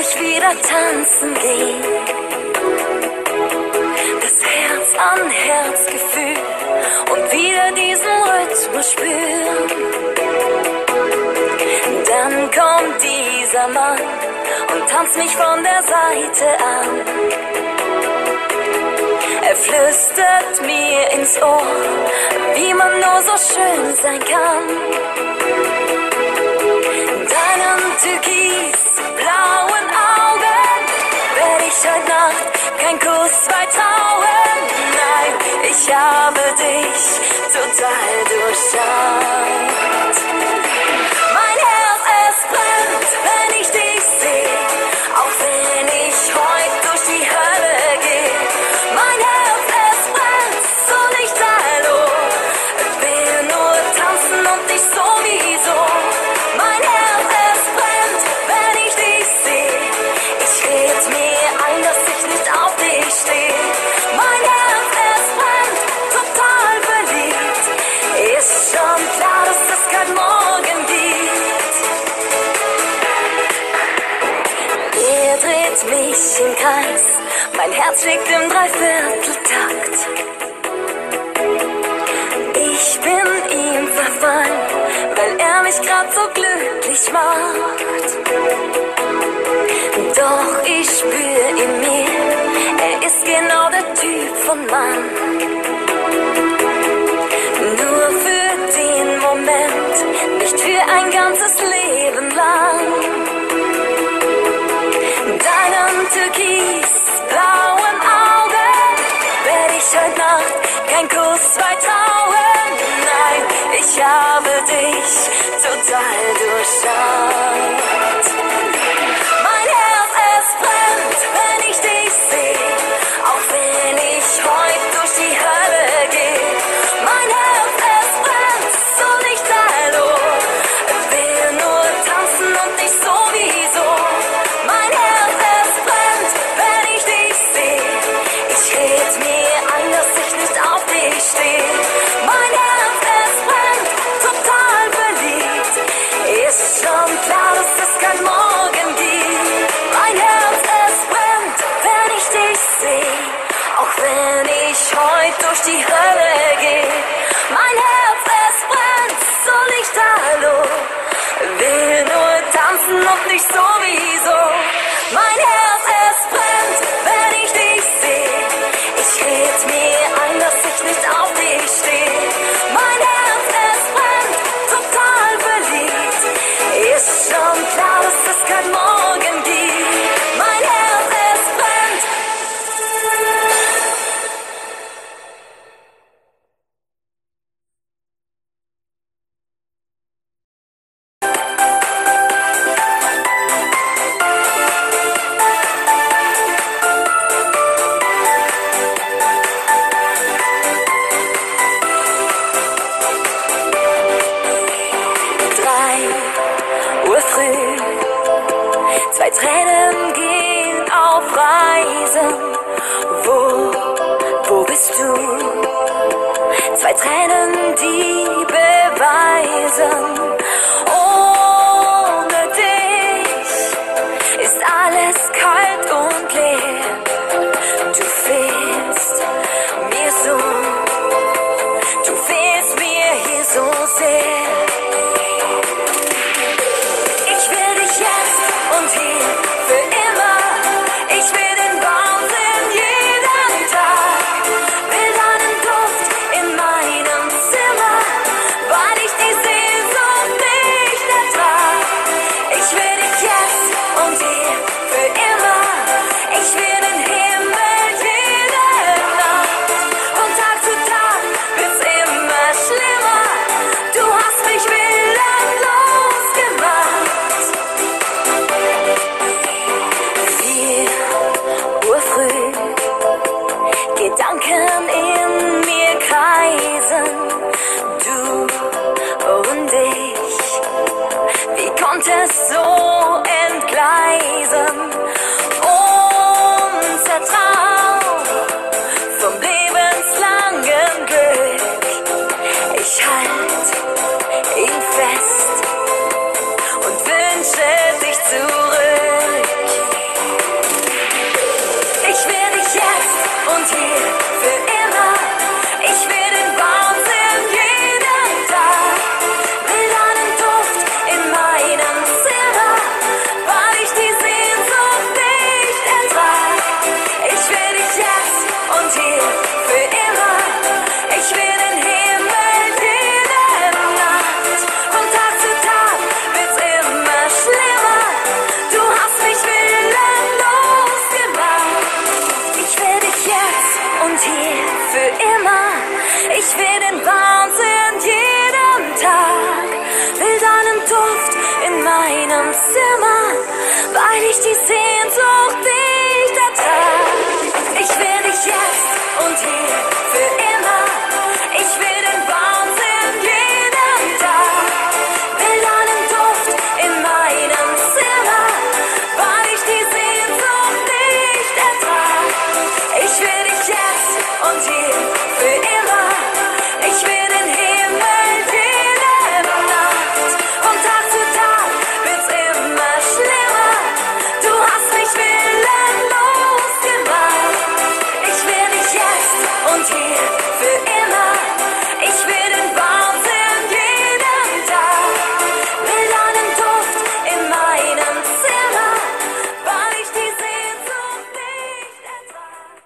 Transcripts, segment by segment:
ich wieder tanzen gehen. Das Herz an Herzgefühl und wieder diesen Rhythmus spüren. Dann kommt dieser Mann und tanzt mich von der Seite an. Er flüstert mir ins Ohr, wie man nur so schön sein kann. Deinen türkisblauen Augen werde ich heute Nacht kein Kuss vertrauen. Nein, ich habe dich total durchschaut. Mein Herz, es brennt, wenn ich dich sehe, auch wenn ich heute durch die Hölle gehe. Mein Herz, es brennt, so lichterloh, will nur tanzen und dich sowieso. Mein Herz, es brennt, wenn ich dich sehe, ich red mir ein, dass ich nicht auf dich stehe. Mein Herz, es brennt, total verliebt, ist schon klar, dass es kein Morgen gibt. Er dreht mich im Kreis, mein Herz schlägt im Dreivierteltakt. Ich bin ihm verfallen, weil er mich grad so glücklich macht. Doch ich spür in mir, er ist genau der Typ von Mann. Nur für den Moment, nicht für ein ganzes Leben lang. Deinen türkisblauen Augen werde ich heute Nacht kein Kuss vertrauen. Nein, ich habe dich total durchschaut. Mein Herz, es brennt, wenn ich dich sehe, auch wenn ich heute durch die Hölle gehe. Mein Herz, es brennt, so lichterloh, will nur tanzen und dich sowieso. Mein Herz, es brennt, wenn ich dich sehe, ich red mir ein, dass ich nicht auf dich stehe. Mein Herz, es brennt, total verliebt, ist schon klar, dass es kein Morgen gibt. Mein Herz, es brennt, wenn ich dich sehe, auch wenn ich heute durch die Hölle gehe. Mein Herz, es brennt, so lichterloh, will nur tanzen und nicht sowieso. Mein Herz, es brennt, wenn ich dich sehe, ich red mir ein, dass ich nicht auf dich stehe. Mein Herz, es brennt, total verliebt, ist schon klar, dass es kein Morgen gibt. Mein Herz, es brennt. Zwei Tränen gehen auf Reisen. Wo bist du? Zwei Tränen, die beweisen, ohne dich ist alles kalt und leer. Du fehlst mir so, du fehlst mir hier so sehr. Und hier für immer, ich will den Wahnsinn jeden Tag, will deinen Duft in meinem Zimmer, weil ich die Sehnsucht nicht ertrag. Ich will dich jetzt und hier für immer, ich will den Himmel jede Nacht, von Tag zu Tag wird's immer schlimmer, du hast mich willenlos gemacht. 4 Uhr früh, Gedanken in mir kreisen, du und ich, wie konnte es so entgleisen? Unser Traum vom lebenslangen Glück, ich halt ihn fest und wünsche dich zurück. Zimmer, weil ich die Sehnsucht nicht ertrag. Ich will dich jetzt und hier für immer. Ich will den Wahnsinn jeden Tag. Will deinen Duft in meinem Zimmer, weil ich die Sehnsucht nicht ertrag. Ich will dich jetzt und hier für immer. Ich will den Himmel jede Nacht. Von Tag zu Tag wird's immer schlimmer. Du hast mich willenlos gemacht. Ich will dich jetzt und hier für immer. Ich will den Wahnsinn jeden Tag. Will deinen Duft in meinem Zimmer, weil ich die Sehnsucht nicht ertrag.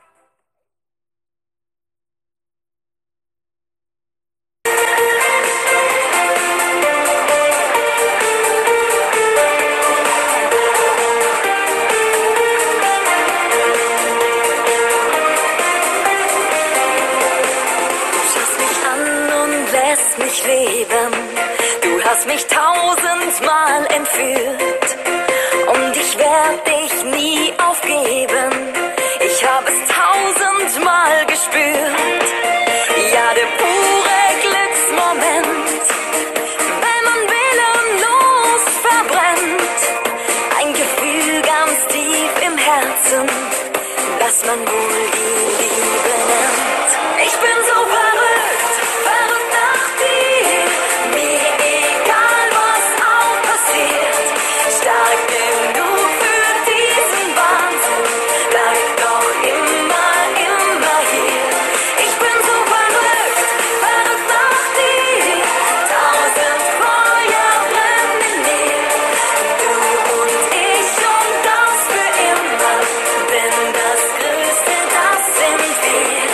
Du schaust mich an und lässt mich leben. Du hast mich tausendmal entführt und ich werd dich nie aufgeben. Ich hab es tausendmal gespürt. Ja, der pure Glücksmoment, wenn man willenlos verbrennt. Ein Gefühl ganz tief im Herzen, das man wohl die Liebe nennt. Ich bin so verrückt, verrückt nach dir. Mir egal, was auch passiert. Stark genug für diesen Wahnsinn. Bleib doch immer, immer hier. Ich bin so verrückt, verrückt nach dir. Tausend Feuer brennen in mir. Du und ich und das für immer. Denn das Größte, das sind wir.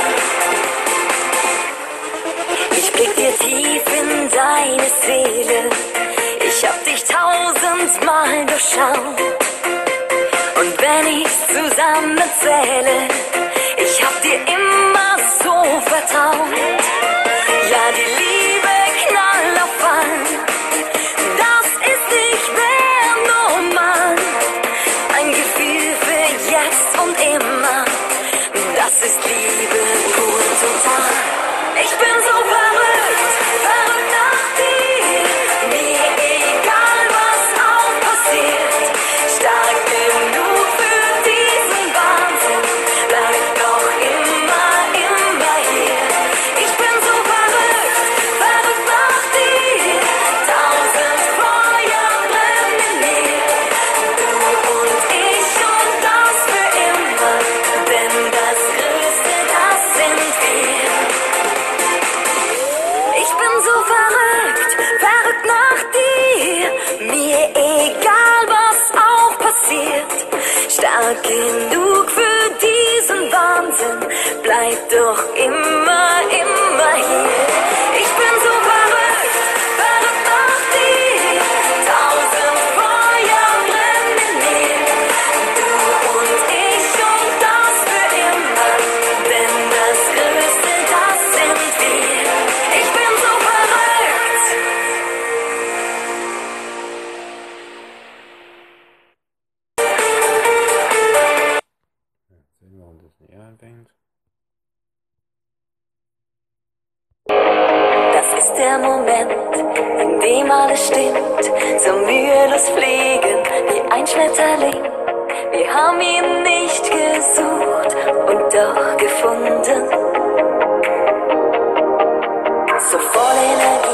Ich blick dir tief in deine Seele. Ich hab dich tausendmal durchschaut. Und wenn ich's zusammenzähle, ich hab dir immer so vertraut. Ja, die Liebe knallt auf Fall. Das ist nicht mehr normal. Ein Gefühl für jetzt und immer. Das ist Liebe pur total. Ich bin so verrückt, verrückt nach dir. Mir egal, was auch passiert. Stark genug für diesen Wahnsinn. Bleib doch immer, immer hier. Ich bin so verrückt, verrückt nach dir. Tausend Feuer brennen in mir. Du und ich und das für immer. Denn das Größte, das sind wir. Ich bin so verrückt, verrückt nach dir. Mir egal, was auch passiert. Stark genug für diesen Wahnsinn. Bleib doch immer, immer hier. Ich bin so verrückt, verrückt nach dir. Tausend Feuer brennen in mir. Du und ich und das für immer. Denn das Größte, das sind wir. Ich bin so verrückt. Sehen wir, warum das nicht anfängt. Das ist der Moment, in dem alles stimmt, so mühelos fliegen wie ein Schmetterling. Wir haben ihn nicht gesucht und doch gefunden. So voll Energie.